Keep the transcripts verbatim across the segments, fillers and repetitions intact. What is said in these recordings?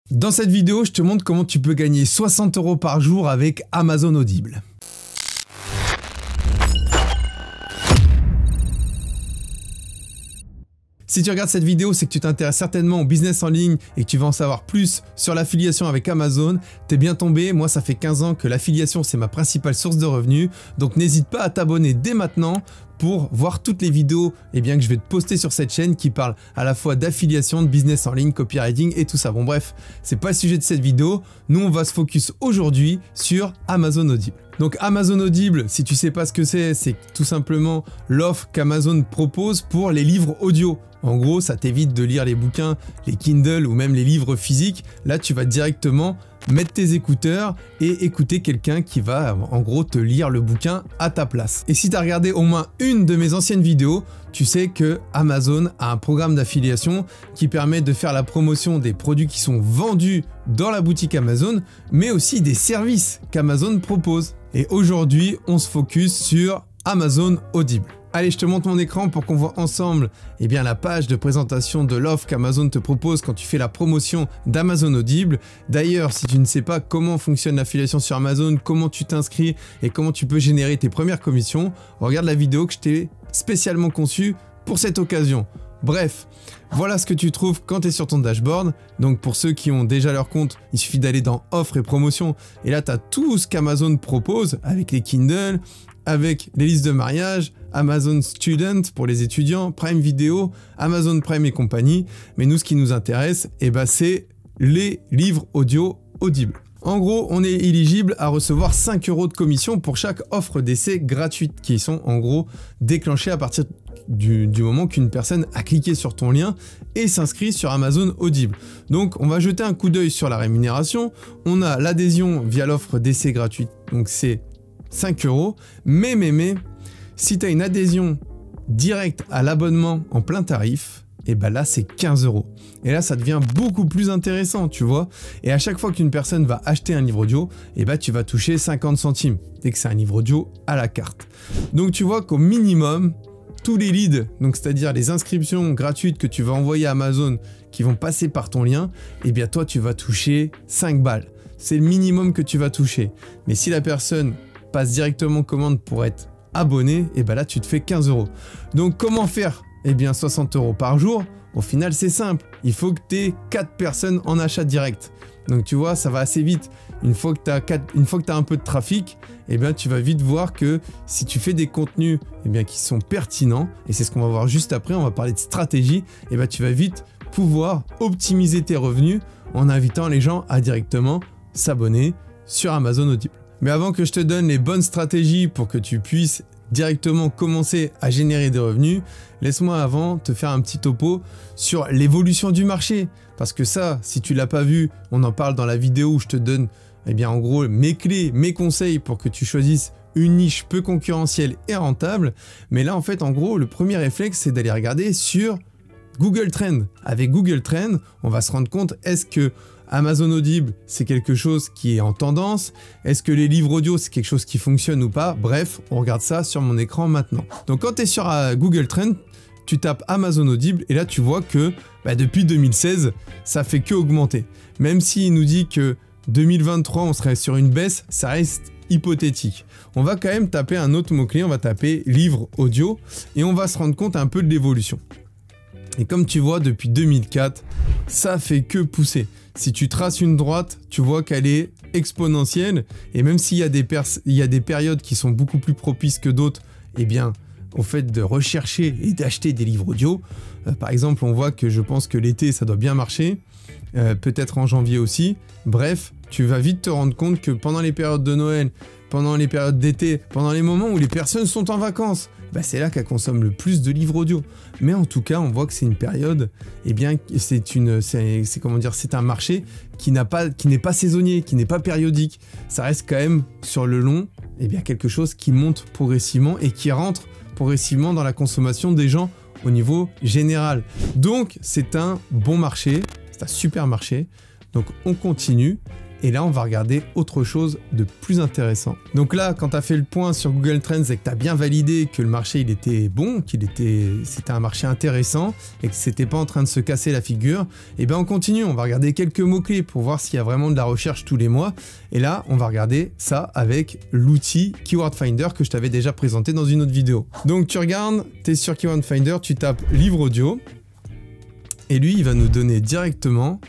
Dans cette vidéo, je te montre comment tu peux gagner soixante euros par jour avec Amazon Audible. Si tu regardes cette vidéo, c'est que tu t'intéresses certainement au business en ligne et que tu veux en savoir plus sur l'affiliation avec Amazon. T'es bien tombé, moi ça fait quinze ans que l'affiliation c'est ma principale source de revenus. Donc n'hésite pas à t'abonner dès maintenant pour voir toutes les vidéos eh bien, que je vais te poster sur cette chaîne qui parlent à la fois d'affiliation, de business en ligne, copywriting et tout ça. Bon bref, c'est pas le sujet de cette vidéo. Nous on va se focus aujourd'hui sur Amazon Audible. Donc Amazon Audible, si tu sais pas ce que c'est, c'est tout simplement l'offre qu'Amazon propose pour les livres audio. En gros, ça t'évite de lire les bouquins, les Kindle ou même les livres physiques. Là, tu vas directement mettre tes écouteurs et écouter quelqu'un qui va en gros te lire le bouquin à ta place. Et si tu as regardé au moins une de mes anciennes vidéos, tu sais que Amazon a un programme d'affiliation qui permet de faire la promotion des produits qui sont vendus dans la boutique Amazon, mais aussi des services qu'Amazon propose. Et aujourd'hui, on se focus sur Amazon Audible. Allez, je te montre mon écran pour qu'on voit ensemble eh bien, la page de présentation de l'offre qu'Amazon te propose quand tu fais la promotion d'Amazon Audible. D'ailleurs, si tu ne sais pas comment fonctionne l'affiliation sur Amazon, comment tu t'inscris et comment tu peux générer tes premières commissions, regarde la vidéo que je t'ai spécialement conçue pour cette occasion. Bref, voilà ce que tu trouves quand tu es sur ton dashboard. Donc pour ceux qui ont déjà leur compte, il suffit d'aller dans offres et promotions. Et là, tu as tout ce qu'Amazon propose avec les Kindle, avec les listes de mariage, Amazon Student pour les étudiants, Prime Video, Amazon Prime et compagnie. Mais nous, ce qui nous intéresse, eh ben, c'est les livres audio Audible. En gros, on est éligible à recevoir cinq euros de commission pour chaque offre d'essai gratuite qui sont en gros déclenchées à partir du, du moment qu'une personne a cliqué sur ton lien et s'inscrit sur Amazon Audible. Donc, on va jeter un coup d'œil sur la rémunération. On a l'adhésion via l'offre d'essai gratuite, donc c'est cinq euros. Mais, mais, mais, si tu as une adhésion directe à l'abonnement en plein tarif, et ben là c'est quinze euros. Et là ça devient beaucoup plus intéressant, tu vois. Et à chaque fois qu'une personne va acheter un livre audio, et ben tu vas toucher cinquante centimes dès que c'est un livre audio à la carte. Donc tu vois qu'au minimum, tous les leads, donc c'est-à-dire les inscriptions gratuites que tu vas envoyer à Amazon qui vont passer par ton lien, et bien toi tu vas toucher cinq balles. C'est le minimum que tu vas toucher. Mais si la personne passe directement commande pour être abonné, et ben là tu te fais quinze euros. Donc comment faire ? Eh bien soixante euros par jour, au final c'est simple, il faut que tu aies quatre personnes en achat direct. Donc tu vois, ça va assez vite. Une fois que tu as quatre, une fois que tu as un peu de trafic, eh bien tu vas vite voir que si tu fais des contenus eh bien, qui sont pertinents, et c'est ce qu'on va voir juste après, on va parler de stratégie, eh bien tu vas vite pouvoir optimiser tes revenus en invitant les gens à directement s'abonner sur Amazon Audible. Mais avant que je te donne les bonnes stratégies pour que tu puisses directement commencer à générer des revenus, laisse-moi avant te faire un petit topo sur l'évolution du marché. Parce que ça, si tu l'as pas vu, on en parle dans la vidéo où je te donne eh bien, en gros mes clés, mes conseils pour que tu choisisses une niche peu concurrentielle et rentable. Mais là, en fait, en gros, le premier réflexe, c'est d'aller regarder sur Google Trends. Avec Google Trends, on va se rendre compte, est-ce que Amazon Audible, c'est quelque chose qui est en tendance? Est-ce que les livres audio, c'est quelque chose qui fonctionne ou pas? Bref, on regarde ça sur mon écran maintenant. Donc quand tu es sur euh, Google Trends, tu tapes Amazon Audible et là tu vois que bah, depuis deux mille seize, ça fait que augmenter. Même s'il nous dit que deux mille vingt-trois, on serait sur une baisse, ça reste hypothétique. On va quand même taper un autre mot-clé, on va taper livre audio et on va se rendre compte un peu de l'évolution. Et comme tu vois, depuis deux mille quatre, ça fait que pousser. Si tu traces une droite, tu vois qu'elle est exponentielle. Et même s'il y a des, il y a des périodes qui sont beaucoup plus propices que d'autres, eh bien, au fait de rechercher et d'acheter des livres audio. Euh, par exemple, on voit que je pense que l'été, ça doit bien marcher. Euh, peut-être en janvier aussi. Bref, tu vas vite te rendre compte que pendant les périodes de Noël, pendant les périodes d'été, pendant les moments où les personnes sont en vacances, bah c'est là qu'elle consomme le plus de livres audio. Mais en tout cas, on voit que c'est une période, eh bien, c'est une, c'est, c'est comment dire, c'est un marché qui n'a pas, qui n'est pas saisonnier, qui n'est pas périodique. Ça reste quand même sur le long, eh bien, quelque chose qui monte progressivement et qui rentre progressivement dans la consommation des gens au niveau général. Donc, c'est un bon marché, c'est un super marché. Donc, on continue. Et là, on va regarder autre chose de plus intéressant. Donc là, quand tu as fait le point sur Google Trends et que tu as bien validé que le marché il était bon, qu'il était, c'était un marché intéressant et que c'était pas en train de se casser la figure, et bien on continue. On va regarder quelques mots-clés pour voir s'il y a vraiment de la recherche tous les mois. Et là, on va regarder ça avec l'outil Keyword Finder que je t'avais déjà présenté dans une autre vidéo. Donc tu regardes, tu es sur Keyword Finder, tu tapes livre audio. Et lui, il va nous donner directement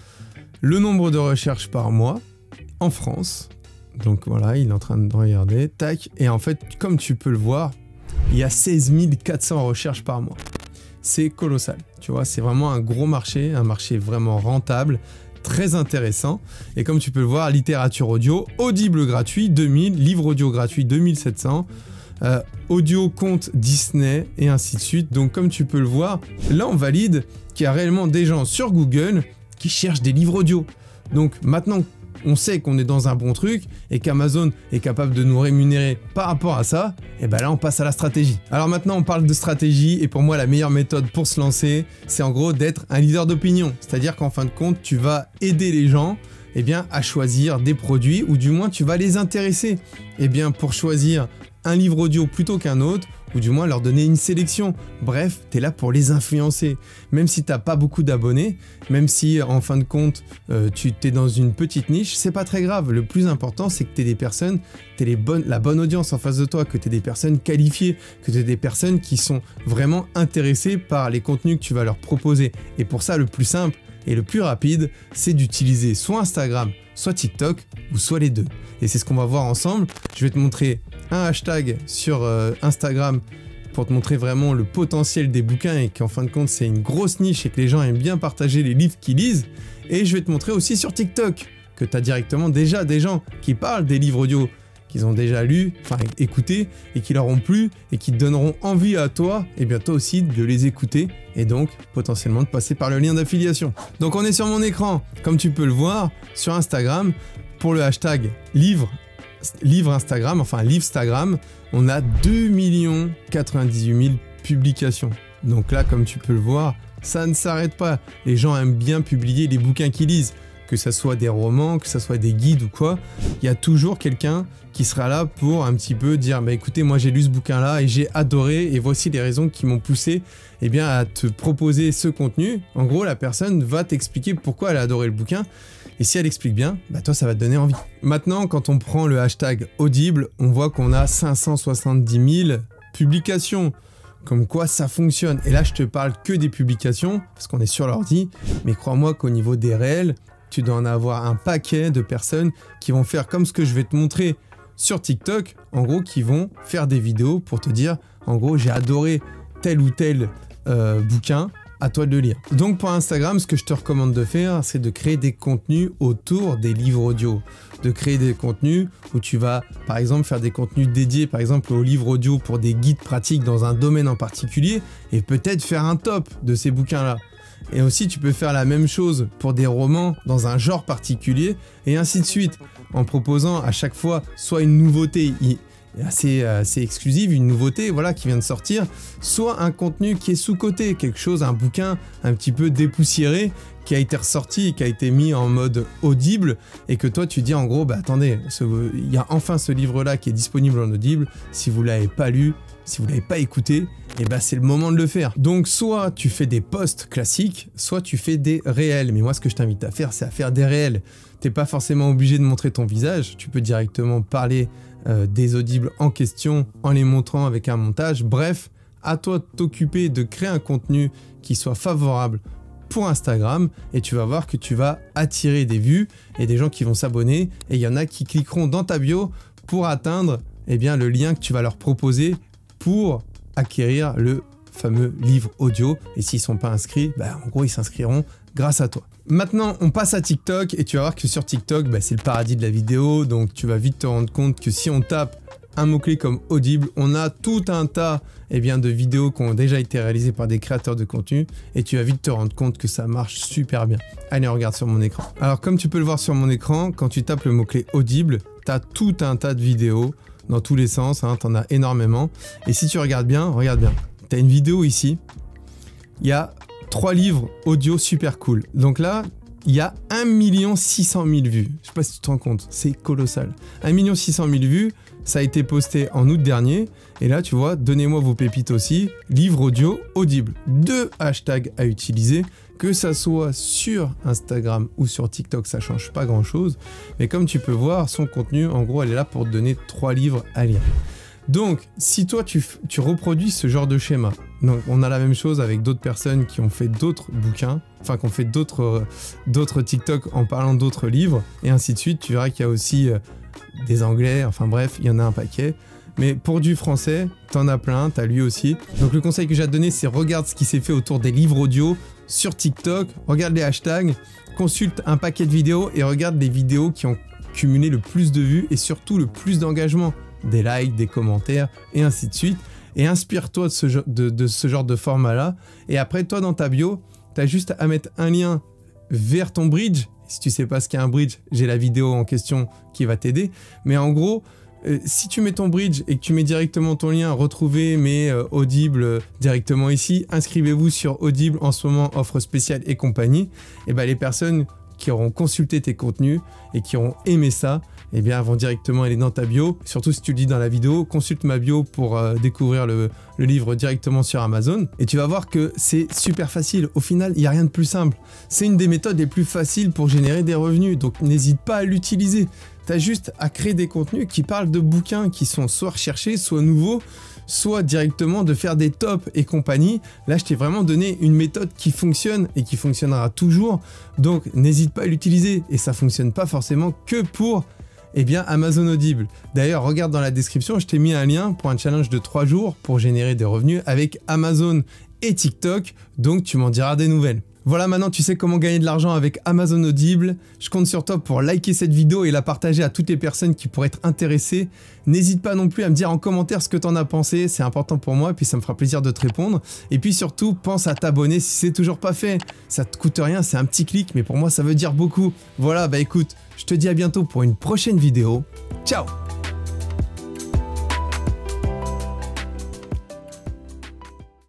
le nombre de recherches par mois en France. Donc voilà, il est en train de regarder. Tac. Et en fait, comme tu peux le voir, il y a seize mille quatre cents recherches par mois. C'est colossal. Tu vois, c'est vraiment un gros marché, un marché vraiment rentable, très intéressant. Et comme tu peux le voir, littérature audio, audible gratuit, deux mille, livre audio gratuit, deux mille sept cents. Euh, audio compte Disney et ainsi de suite. Donc comme tu peux le voir, là on valide qu'il y a réellement des gens sur Google qui cherchent des livres audio. Donc maintenant on sait qu'on est dans un bon truc et qu'Amazon est capable de nous rémunérer par rapport à ça, et ben là on passe à la stratégie. Alors maintenant on parle de stratégie et pour moi la meilleure méthode pour se lancer, c'est en gros d'être un leader d'opinion. C'est-à-dire qu'en fin de compte tu vas aider les gens eh bien, à choisir des produits ou du moins tu vas les intéresser eh bien, pour choisir un livre audio plutôt qu'un autre, ou du moins leur donner une sélection. Bref, tu es là pour les influencer. Même si tu n'as pas beaucoup d'abonnés, même si en fin de compte, euh, tu es dans une petite niche, c'est pas très grave. Le plus important, c'est que tu aies des personnes, tu aies la bonne audience en face de toi, que tu aies des personnes qualifiées, que tu aies des personnes qui sont vraiment intéressées par les contenus que tu vas leur proposer. Et pour ça, le plus simple et le plus rapide, c'est d'utiliser soit Instagram, soit TikTok, ou soit les deux. Et c'est ce qu'on va voir ensemble. Je vais te montrer un hashtag sur euh, Instagram pour te montrer vraiment le potentiel des bouquins et qu'en fin de compte, c'est une grosse niche et que les gens aiment bien partager les livres qu'ils lisent. Et je vais te montrer aussi sur TikTok que tu as directement déjà des gens qui parlent des livres audio qu'ils ont déjà lu, enfin écouté, et qui leur ont plu, et qui te donneront envie à toi, et bien toi aussi, de les écouter, et donc potentiellement de passer par le lien d'affiliation. Donc on est sur mon écran, comme tu peux le voir, sur Instagram, pour le hashtag livre, livre Instagram, enfin livestagram, on a deux millions quatre-vingt-dix-huit mille publications. Donc là, comme tu peux le voir, ça ne s'arrête pas. Les gens aiment bien publier les bouquins qu'ils lisent. Que ce soit des romans, que ce soit des guides ou quoi, il y a toujours quelqu'un qui sera là pour un petit peu dire bah écoutez, moi j'ai lu ce bouquin là et j'ai adoré et voici les raisons qui m'ont poussé eh bien, à te proposer ce contenu. En gros, la personne va t'expliquer pourquoi elle a adoré le bouquin et si elle explique bien, bah toi ça va te donner envie. Maintenant, quand on prend le hashtag audible, on voit qu'on a cinq cent soixante-dix mille publications. Comme quoi ça fonctionne. Et là, je te parle que des publications parce qu'on est sur l'ordi, mais crois-moi qu'au niveau des réels, tu dois en avoir un paquet de personnes qui vont faire comme ce que je vais te montrer sur TikTok, en gros, qui vont faire des vidéos pour te dire, en gros, j'ai adoré tel ou tel euh, bouquin, à toi de le lire. Donc pour Instagram, ce que je te recommande de faire, c'est de créer des contenus autour des livres audio, de créer des contenus où tu vas, par exemple, faire des contenus dédiés, par exemple, aux livres audio pour des guides pratiques dans un domaine en particulier, et peut-être faire un top de ces bouquins-là. Et aussi, tu peux faire la même chose pour des romans dans un genre particulier, et ainsi de suite, en proposant à chaque fois soit une nouveauté assez, assez exclusive, une nouveauté voilà, qui vient de sortir, soit un contenu qui est sous-coté, quelque chose, un bouquin un petit peu dépoussiéré, qui a été ressorti et qui a été mis en mode audible, et que toi tu dis en gros, bah attendez, il y a enfin ce livre-là qui est disponible en audible, si vous ne l'avez pas lu, si vous ne l'avez pas écouté, et bah c'est le moment de le faire. Donc soit tu fais des posts classiques, soit tu fais des réels. Mais moi ce que je t'invite à faire, c'est à faire des réels. T'es pas forcément obligé de montrer ton visage, tu peux directement parler euh, des audibles en question en les montrant avec un montage. Bref, à toi de t'occuper de créer un contenu qui soit favorable pour Instagram, et tu vas voir que tu vas attirer des vues et des gens qui vont s'abonner, et il y en a qui cliqueront dans ta bio pour atteindre eh bien, le lien que tu vas leur proposer pour acquérir le fameux livre audio. Et s'ils ne sont pas inscrits, bah, en gros, ils s'inscriront grâce à toi. Maintenant, on passe à TikTok et tu vas voir que sur TikTok, bah, c'est le paradis de la vidéo. Donc, tu vas vite te rendre compte que si on tape un mot-clé comme audible, on a tout un tas eh bien, de vidéos qui ont déjà été réalisées par des créateurs de contenu et tu vas vite te rendre compte que ça marche super bien. Allez, on regarde sur mon écran. Alors, comme tu peux le voir sur mon écran, quand tu tapes le mot-clé audible, tu as tout un tas de vidéos dans tous les sens, hein, tu en as énormément. Et si tu regardes bien, regarde bien, tu as une vidéo ici, il y a trois livres audio super cool. Donc là, il y a un million six cent mille vues. Je sais pas si tu te rends compte, c'est colossal. un million six cent mille vues, ça a été posté en août dernier. Et là, tu vois, donnez-moi vos pépites aussi. Livre audio audible. Deux hashtags à utiliser. Que ça soit sur Instagram ou sur TikTok, ça change pas grand-chose. Mais comme tu peux voir, son contenu, en gros, elle est là pour te donner trois livres à lire. Donc, si toi, tu, tu reproduis ce genre de schéma, donc on a la même chose avec d'autres personnes qui ont fait d'autres bouquins, enfin, qui ont fait d'autres euh, d'autres TikTok en parlant d'autres livres, et ainsi de suite, tu verras qu'il y a aussi euh, des anglais, enfin bref, il y en a un paquet. Mais pour du français, t'en as plein, t'as lui aussi. Donc le conseil que j'ai à te donner, c'est regarde ce qui s'est fait autour des livres audio sur TikTok, regarde les hashtags, consulte un paquet de vidéos et regarde les vidéos qui ont cumulé le plus de vues et surtout le plus d'engagement. Des likes, des commentaires et ainsi de suite. Et inspire-toi de ce, de, de ce genre de format-là. Et après, toi, dans ta bio, t'as juste à mettre un lien vers ton bridge. Si tu sais pas ce qu'est un bridge, j'ai la vidéo en question qui va t'aider. Mais en gros, euh, si tu mets ton bridge et que tu mets directement ton lien, retrouvez mes euh, Audible euh, directement ici, inscrivez-vous sur Audible, en ce moment offre spéciale et compagnie, et ben les personnes qui auront consulté tes contenus et qui auront aimé ça, eh bien, vont directement aller dans ta bio. Surtout si tu le dis dans la vidéo, consulte ma bio pour euh, découvrir le, le livre directement sur Amazon. Et tu vas voir que c'est super facile. Au final, il n'y a rien de plus simple. C'est une des méthodes les plus faciles pour générer des revenus. Donc, n'hésite pas à l'utiliser. Tu as juste à créer des contenus qui parlent de bouquins qui sont soit recherchés, soit nouveaux, soit directement de faire des tops et compagnie. Là, je t'ai vraiment donné une méthode qui fonctionne et qui fonctionnera toujours. Donc, n'hésite pas à l'utiliser. Et ça ne fonctionne pas forcément que pour... eh bien, Amazon Audible. D'ailleurs, regarde dans la description, je t'ai mis un lien pour un challenge de trois jours pour générer des revenus avec Amazon et TikTok, donc tu m'en diras des nouvelles. Voilà, maintenant tu sais comment gagner de l'argent avec Amazon Audible. Je compte sur toi pour liker cette vidéo et la partager à toutes les personnes qui pourraient être intéressées. N'hésite pas non plus à me dire en commentaire ce que t'en as pensé, c'est important pour moi, et puis ça me fera plaisir de te répondre. Et puis surtout, pense à t'abonner si c'est toujours pas fait. Ça te coûte rien, c'est un petit clic, mais pour moi ça veut dire beaucoup. Voilà, bah écoute, je te dis à bientôt pour une prochaine vidéo. Ciao!